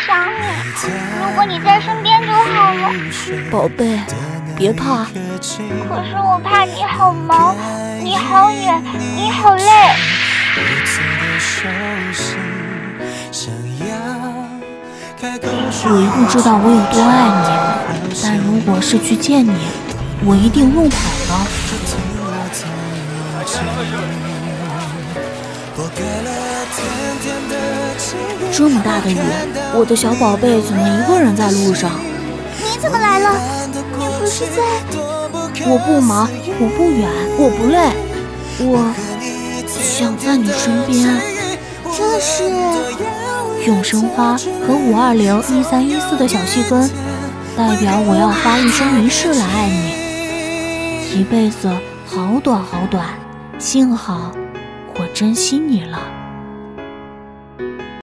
想你，如果你在身边就好了。 宝贝，别怕。 可是我怕你好忙，你好远，你好累。 我不知道我有多爱你，但如果是去见你，我一定弄跑了。这么大的雨，我的小宝贝怎么一个人在路上？ 你怎么来了？你不是在…… 我不忙，我不远，我不累，我想在你身边。 这是永生花和5201314的小细根，代表我要花一生一世来爱你，一辈子好短好短，幸好我珍惜你了。